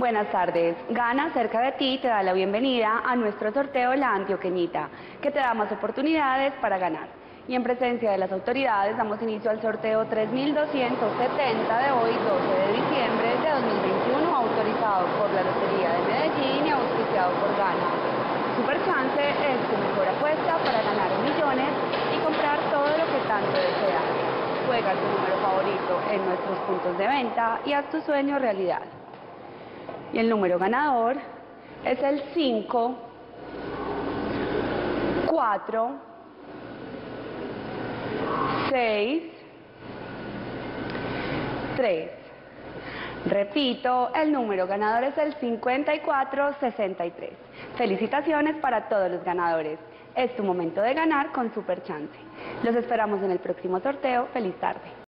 Buenas tardes. Gana cerca de ti te da la bienvenida a nuestro sorteo La Antioqueñita, que te da más oportunidades para ganar. Y en presencia de las autoridades damos inicio al sorteo 3270 de hoy, 12 de diciembre de 2021, autorizado por la Lotería de Medellín y auspiciado por Gana. Superchance es tu mejor apuesta para ganar millones y comprar todo lo que tanto deseas. Juega tu número favorito en nuestros puntos de venta y haz tu sueño realidad. Y el número ganador es el 5, 4, 6, 3. Repito, el número ganador es el 5463. Felicitaciones para todos los ganadores. Es tu momento de ganar con Superchance. Los esperamos en el próximo sorteo. Feliz tarde.